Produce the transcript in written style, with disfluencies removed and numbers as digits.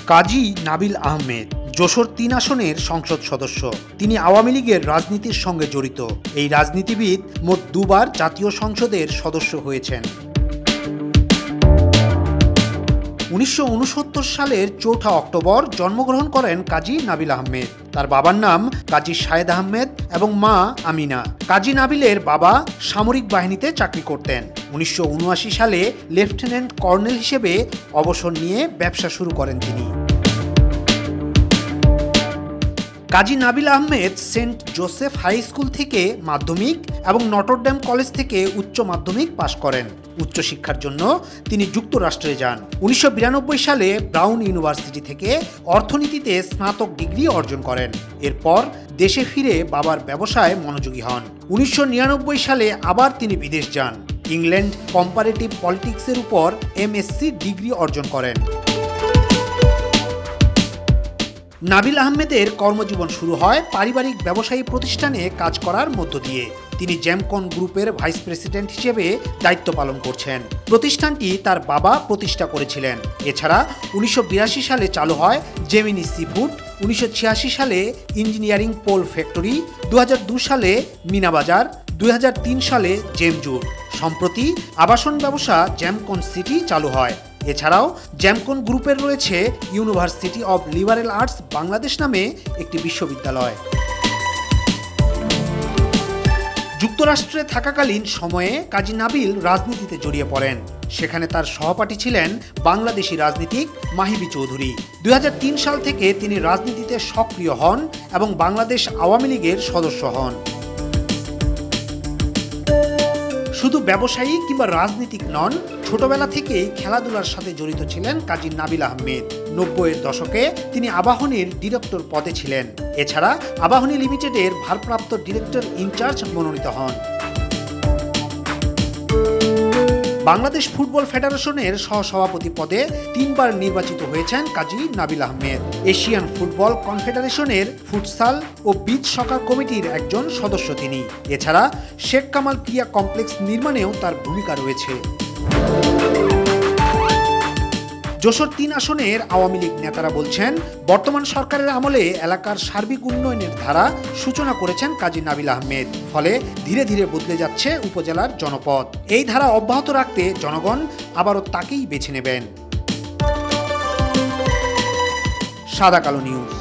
কাজী নাবিল আহমেদ যশোর-৩ আসনের সংসদ সদস্য। তিনি আওয়ামী লীগের রাজনীতির সঙ্গে জড়িত। এই রাজনীতিবিদ মোট দুবার জাতীয় সংসদের সদস্য হয়েছেন। ১৯৬৯ সালের ৪ অক্টোবর জন্মগ্রহণ করেন কাজী নাবিল আহমেদ। তার বাবার নাম কাজী শাহেদ আহমেদ এবং মা আমিনা। কাজী নাবিলের বাবা সামরিক বাহিনীতে চাকরি করতেন। ১৯৭৯ সালে লেফটেন্যান্ট কর্নেল হিসেবে অবসর নিয়ে ব্যবসা শুরু করেন তিনি। Kazi Nabil Ahmed Saint Joseph high school থেকে মাধ্যমিক এবং নটরডেম কলেজ থেকে উচ্চ মাধ্যমিক পাশ করেন। উচ্চশিক্ষার জন্য তিনি যুক্তরাষ্ট্রে যান। ১৯৯২ সালে ব্রাউন ইউনিভার্সিটি থেকে অর্থনীতিতে স্নাতক ডিগ্রি অর্জন করেন। এরপর দেশে ফিরে বাবার ব্যবসায় মনোযোগী হন। ১৯৯৯ সালে আবার তিনি বিদেশ যান। ইংল্যান্ড কম্পারেটিভ পলিটিক্সের উপর এমএসসি ডিগ্রি অর্জন করেন। নাবিল আহমেদের কর্মজীবন শুরু হয় পারিবারিক ব্যবসায়ী প্রতিষ্ঠানে কাজ করার মধ্য দিয়ে। তিনি জ্যামকন গ্রুপের ভাইস প্রেসিডেন্ট হিসেবে দায়িত্ব পালন করছেন। প্রতিষ্ঠানটি তার বাবা প্রতিষ্ঠা করেছিলেন। এছাড়া ১৯৮২ সালে চালু হয় জেমিনি সিফুড, ১৯৮৬ সালে ইঞ্জিনিয়ারিং পোল ফ্যাক্টরি, ২০০২ সালে মিনাবাজার, ২০০৩ সালে জেমজুর। সম্প্রতি আবাসন ব্যবসা জ্যামকন সিটি চালু হয়। এছাড়াও জ্যামকন গ্রুপের রয়েছে university of liberal arts Bangladesh নামে একটি বিশ্ববিদ্যালয়। যুক্তরাষ্ট্রে থাকাকালীন সময়ে কাজী নাবিল রাজনীতিতে জড়িয়ে পড়েন। সেখানে তার সহপাঠী ছিলেন বাংলাদেশি রাজনীতিক মাহিবি চৌধুরী। ২০০৩ সাল থেকে তিনি রাজনীতিতে সক্রিয় হন এবং বাংলাদেশ আওয়ামী লীগের সদস্য হন। শুধু ব্যবসায়ী কিংবা রাজনীতিক নন, ছোটবেলা থেকেই খেলাধুলার সাথে জড়িত ছিলেন কাজী নাবিল আহমেদ। ৯০-এর দশকে তিনি আবাহনীর ডিরেক্টর পদে ছিলেন। এছাড়া আবাহনী লিমিটেডের ভারপ্রাপ্ত ডিরেক্টর ইনচার্জ মনোনীত হন। বাংলাদেশ ফুটবল ফেডারেশনের সহসভাপতি পদে ৩ বার নির্বাচিত হয়েছেন কাজী নাবিল আহমেদ। এশিয়ান ফুটবল কনফেডারেশনের ফুটসাল ও বিচ সকার কমিটির একজন সদস্য তিনি। এছাড়া শেখ কামাল ক্রীড়া কমপ্লেক্স নির্মাণেও তার ভূমিকা রয়েছে। যশোর-৩ আসনের আওয়ামী লীগ নেতারা বলছেন, বর্তমান সরকারের আমলে এলাকার সার্বিক উন্নয়নের ধারা সূচনা করেছেন কাজী নাবিল আহমেদ। ফলে ধীরে ধীরে বদলে যাচ্ছে উপজেলার জনপদ। এই ধারা অব্যাহত রাখতে জনগণ আবারও তাকেই বেছে নেবেন। সাদাকালো নিউজ।